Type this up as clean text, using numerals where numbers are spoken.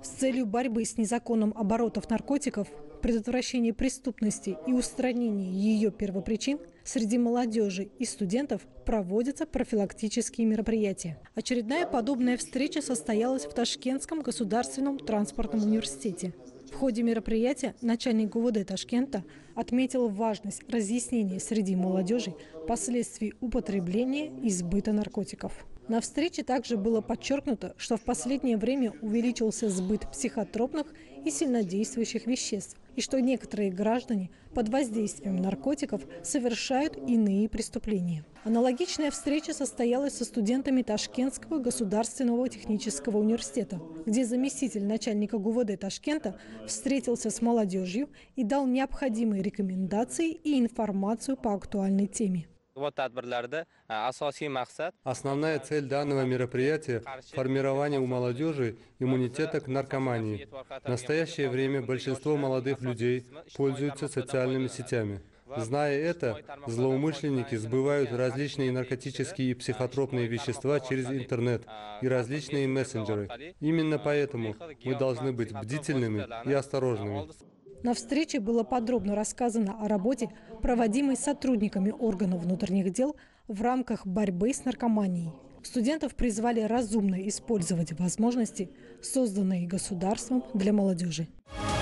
С целью борьбы с незаконным оборотом наркотиков, предотвращения преступности и устранения ее первопричин среди молодежи и студентов проводятся профилактические мероприятия. Очередная подобная встреча состоялась в Ташкентском государственном транспортном университете. В ходе мероприятия начальник ГУВД Ташкента отметил важность разъяснения среди молодежи последствий употребления и сбыта наркотиков. На встрече также было подчеркнуто, что в последнее время увеличился сбыт психотропных и сильнодействующих веществ, и что некоторые граждане под воздействием наркотиков совершают иные преступления. Аналогичная встреча состоялась со студентами Ташкентского государственного технического университета, где заместитель начальника ГУВД Ташкента встретился с молодежью и дал необходимые рекомендации и информацию по актуальной теме. Основная цель данного мероприятия – формирование у молодежи иммунитета к наркомании. В настоящее время большинство молодых людей пользуются социальными сетями. Зная это, злоумышленники сбывают различные наркотические и психотропные вещества через интернет и различные мессенджеры. Именно поэтому мы должны быть бдительными и осторожными. На встрече было подробно рассказано о работе, проводимой сотрудниками органов внутренних дел в рамках борьбы с наркоманией. Студентов призвали разумно использовать возможности, созданные государством для молодежи.